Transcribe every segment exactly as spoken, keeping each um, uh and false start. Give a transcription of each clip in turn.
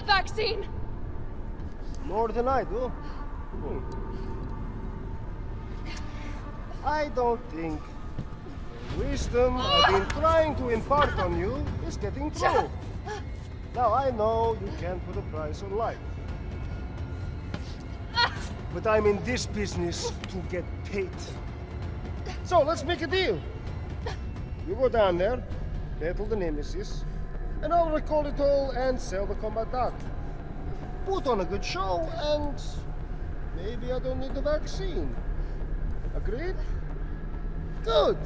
that vaccine? More than I do. Hmm. I don't think the wisdom I've been trying to impart on you is getting through. Now I know you can't put a price on life. But I'm in this business to get paid. So let's make a deal. You go down there, battle the Nemesis, and I'll recall it all and sell the combat arc. Put on a good show, and maybe I don't need the vaccine. Agreed? Good.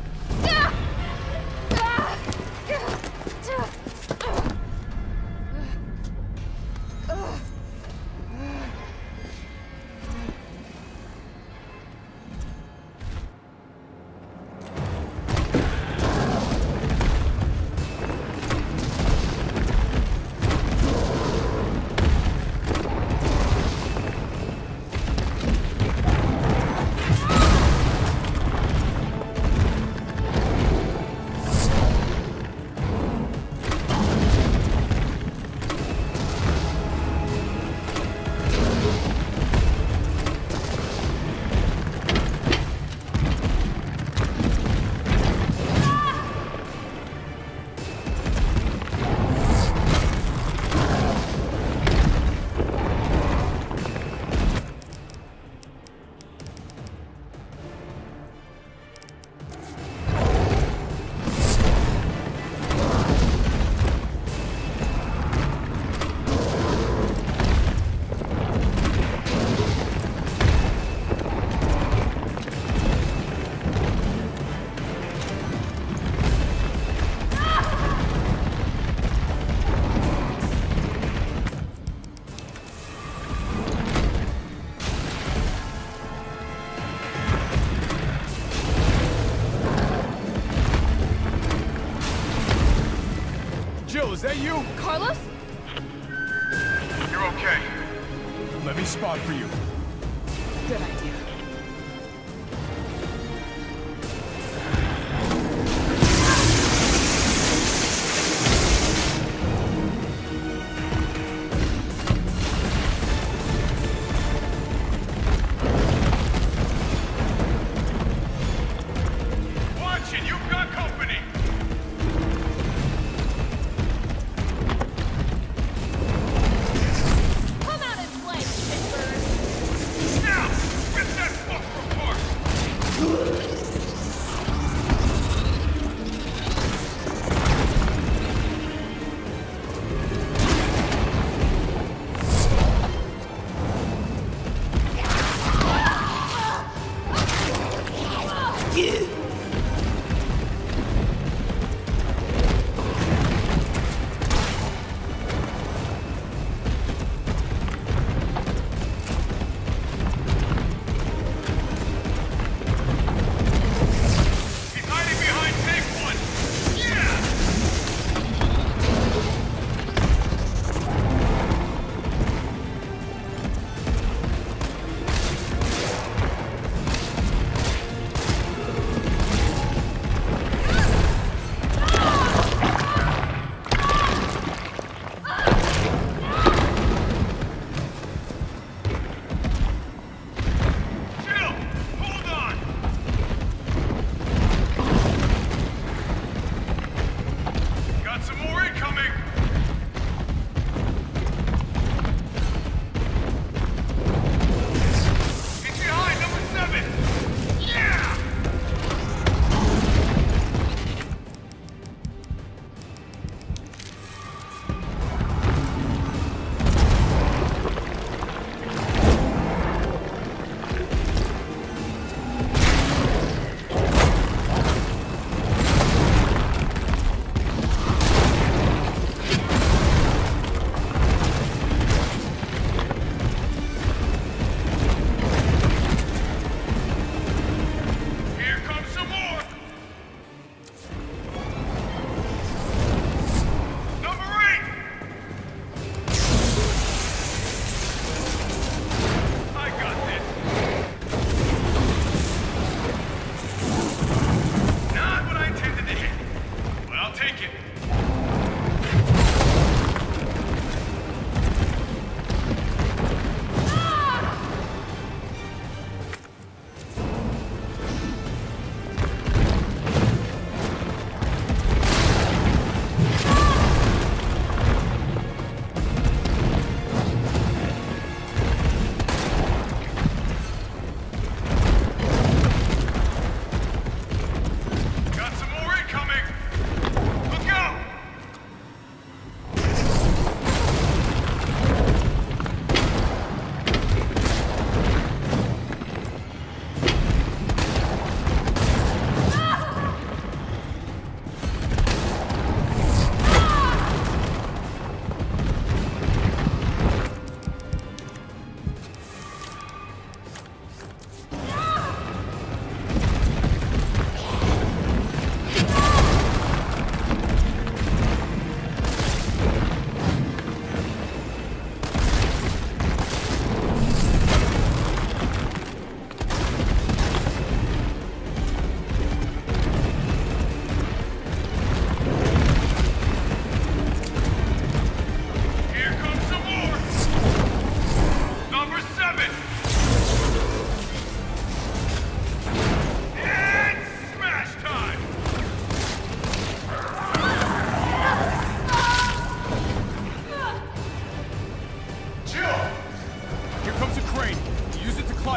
Is that you? Carlos? You're okay. Let me spot for you. Good idea. Watch it, you've got company. Come out and play, Pittsburgh! Now, with that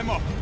I'm up.